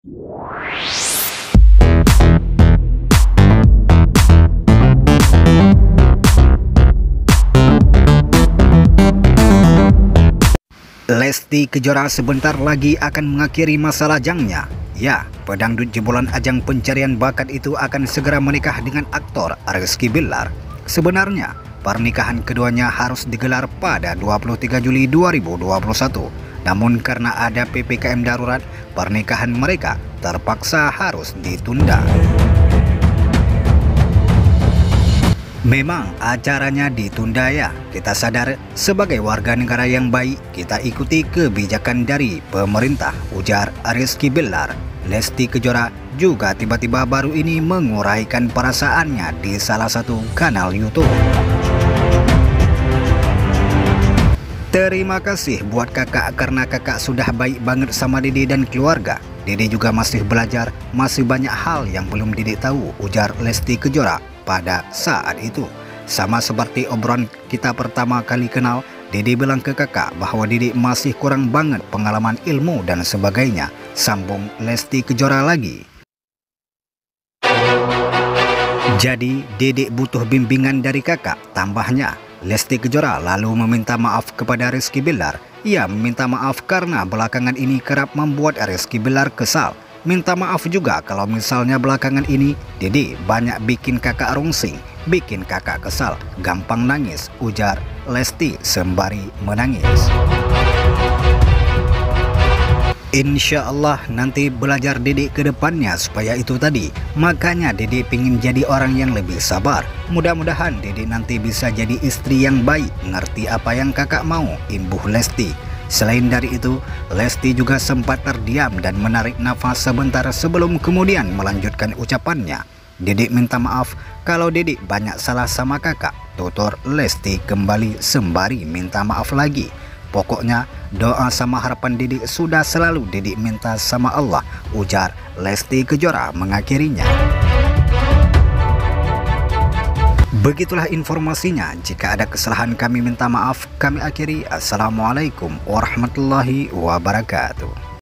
Lesti Kejora sebentar lagi akan mengakhiri masa lajangnya. Ya, pedangdut jebolan ajang pencarian bakat itu akan segera menikah dengan aktor Rizky Bilar. Sebenarnya, pernikahan keduanya harus digelar pada 23 Juli 2021. Namun karena ada PPKM darurat, pernikahan mereka terpaksa harus ditunda. Memang acaranya ditunda ya, kita sadar sebagai warga negara yang baik kita ikuti kebijakan dari pemerintah, ujar Rizky Bilar. Lesti Kejora juga tiba-tiba baru ini menguraikan perasaannya di salah satu kanal YouTube. Terima kasih buat kakak karena kakak sudah baik banget sama Dede dan keluarga. Dede juga masih belajar, masih banyak hal yang belum Dede tahu, ujar Lesti Kejora pada saat itu. Sama seperti obrolan kita pertama kali kenal, Dede bilang ke kakak bahwa Dede masih kurang banget pengalaman, ilmu dan sebagainya, sambung Lesti Kejora lagi. Jadi Dede butuh bimbingan dari kakak, tambahnya. Lesti Kejora lalu meminta maaf kepada Rizky Bilar. Ia meminta maaf karena belakangan ini kerap membuat Rizky Bilar kesal. Minta maaf juga kalau misalnya belakangan ini Dede banyak bikin kakak rungsing, bikin kakak kesal, gampang nangis, ujar Lesti sembari menangis. Insya Allah nanti belajar Dede ke depannya supaya itu tadi. Makanya Dede pingin jadi orang yang lebih sabar. Mudah-mudahan Dede nanti bisa jadi istri yang baik, ngerti apa yang kakak mau, imbuh Lesti. Selain dari itu, Lesti juga sempat terdiam dan menarik nafas sebentar sebelum kemudian melanjutkan ucapannya. Dede minta maaf kalau Dede banyak salah sama kakak, tutur Lesti kembali sembari minta maaf lagi. Pokoknya doa sama harapan Dede sudah selalu Dede minta sama Allah, ujar Lesti Kejora mengakhirinya. Begitulah informasinya. Jika ada kesalahan kami minta maaf. Kami akhiri. Assalamualaikum warahmatullahi wabarakatuh.